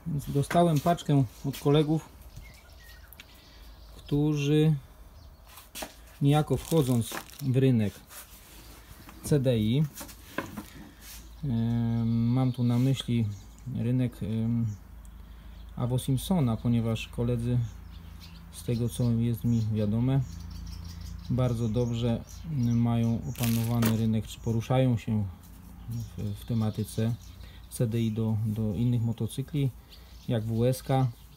Więc dostałem paczkę od kolegów, którzy niejako wchodząc w rynek CDI, mam tu na myśli rynek Avo Simpsona, ponieważ koledzy, z tego co jest mi wiadome, bardzo dobrze mają opanowany rynek, czy poruszają się w tematyce CDI do innych motocykli, jak WSK,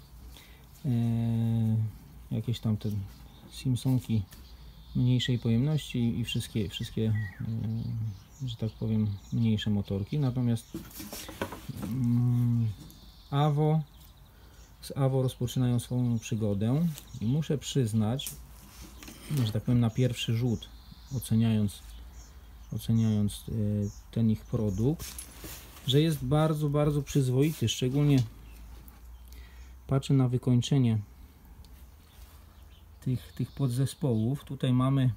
jakieś tam te Simpsonki mniejszej pojemności i wszystkie że tak powiem, mniejsze motorki. Natomiast z Avo rozpoczynają swoją przygodę i muszę przyznać, że tak powiem, na pierwszy rzut, oceniając ten ich produkt, że jest bardzo, bardzo przyzwoity. Szczególnie patrzę na wykończenie tych podzespołów. Tutaj mamy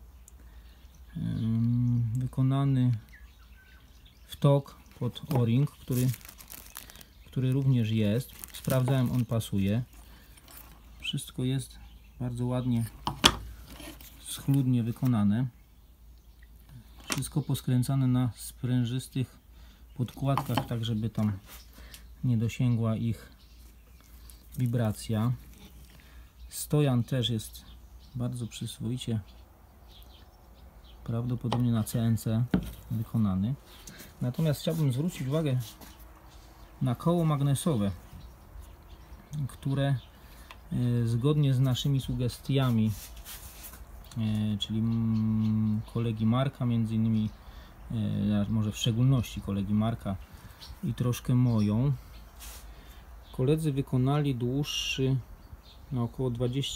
wykonany wtok pod o-ring, który również jest. Sprawdzałem, on pasuje. Wszystko jest bardzo ładnie, schludnie wykonane. Wszystko poskręcane na sprężystych podkładkach, tak żeby tam nie dosięgła ich wibracja. Stojan też jest bardzo przyzwoicie, prawdopodobnie na CNC wykonany. Natomiast chciałbym zwrócić uwagę na koło magnesowe, które zgodnie z naszymi sugestiami, czyli kolegi Marka, między innymi, może w szczególności kolegi Marka i troszkę moją, koledzy wykonali dłuższy, na około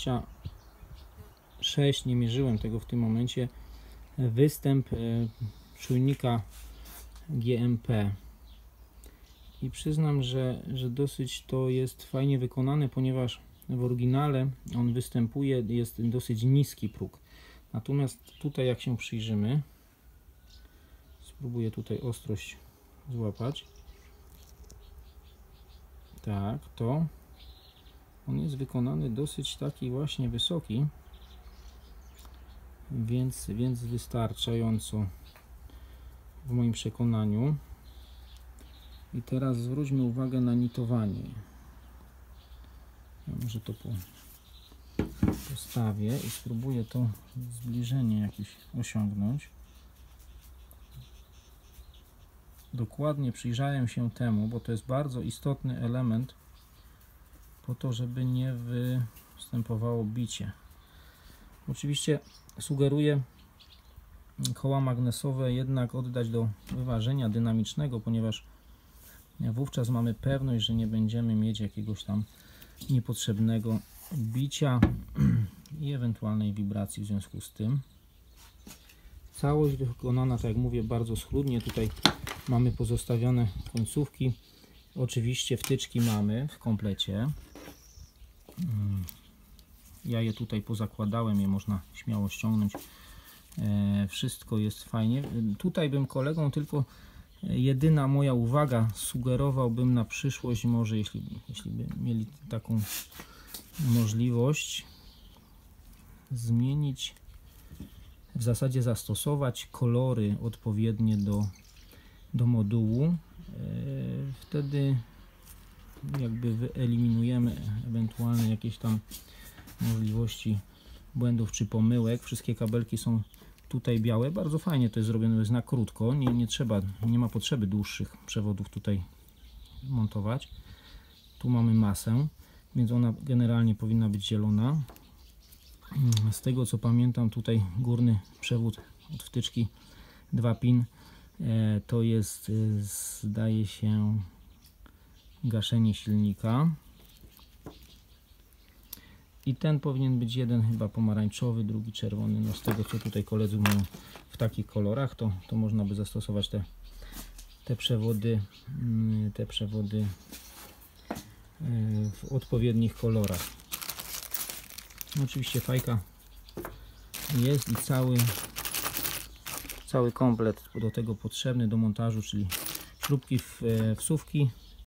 26, nie mierzyłem tego w tym momencie, występ czujnika GMP i przyznam, że dosyć to jest fajnie wykonane, ponieważ w oryginale on występuje, jest dosyć niski próg. Natomiast tutaj, jak się przyjrzymy, spróbuję tutaj ostrość złapać, tak, to on jest wykonany dosyć taki właśnie wysoki, więc wystarczająco w moim przekonaniu. I teraz zwróćmy uwagę na nitowanie. Ja może to postawię i spróbuję to zbliżenie jakieś osiągnąć. Dokładnie przyjrzałem się temu, bo to jest bardzo istotny element po to, żeby nie występowało bicie. Oczywiście sugeruję koła magnesowe jednak oddać do wyważenia dynamicznego, ponieważ wówczas mamy pewność, że nie będziemy mieć jakiegoś tam niepotrzebnego bicia i ewentualnej wibracji w związku z tym. Całość wykonana, tak jak mówię, bardzo schludnie. Tutaj mamy pozostawione końcówki. Oczywiście wtyczki mamy w komplecie. Ja je tutaj pozakładałem, je można śmiało ściągnąć. Wszystko jest fajnie. Tutaj bym kolegom tylko jedyna moja uwaga, sugerowałbym na przyszłość, może jeśli by mieli taką możliwość, zmienić, w zasadzie zastosować kolory odpowiednie do modułu. Wtedy jakby wyeliminujemy ewentualne jakieś tam możliwości błędów czy pomyłek. Wszystkie kabelki są tutaj białe. Bardzo fajnie to jest zrobione, jest na krótko. Nie ma potrzeby dłuższych przewodów tutaj montować. Tu mamy masę, więc ona generalnie powinna być zielona. Z tego co pamiętam, tutaj górny przewód od wtyczki 2 pin to jest, zdaje się, gaszenie silnika. I ten powinien być jeden chyba pomarańczowy, drugi czerwony. No z tego co tutaj koledzy mają w takich kolorach, to można by zastosować te przewody w odpowiednich kolorach. Oczywiście fajka jest i cały komplet do tego potrzebny do montażu, czyli śrubki, wsówki